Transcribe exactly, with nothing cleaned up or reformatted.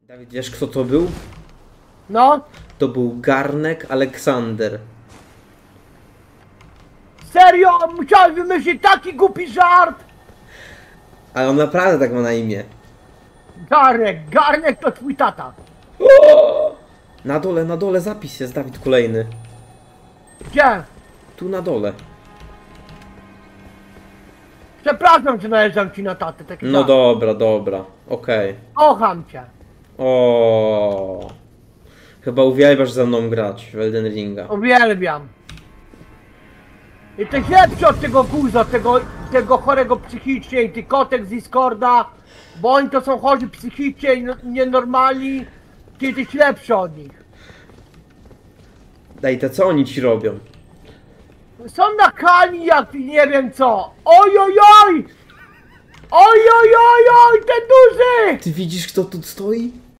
Dawid, wiesz kto to był? No, To był Garnek Aleksander. serio? Musiałeś wymyślić taki głupi żart? Ale on naprawdę tak ma na imię. Garnek, Garnek to twój tata. Na dole, na dole zapis jest, Dawid, kolejny. Gdzie? Tu na dole. Przepraszam, że najeżdżam ci na tatę. Taki No żart. dobra, dobra. Okej. Kocham cię. O. Chyba uwielbiasz ze mną grać w Elden Ringa. Uwielbiam. Jesteś lepszy od tego guza, tego, tego chorego psychicznie i ty kotek z Discorda, bo oni to są chorzy psychicznie i no- nienormalni. Ty jesteś lepszy od nich. Daj, te co oni ci robią? Są na kali jak nie wiem co. Oj oj oj! Oj oj oj oj, ten duży! Ty widzisz kto tu stoi?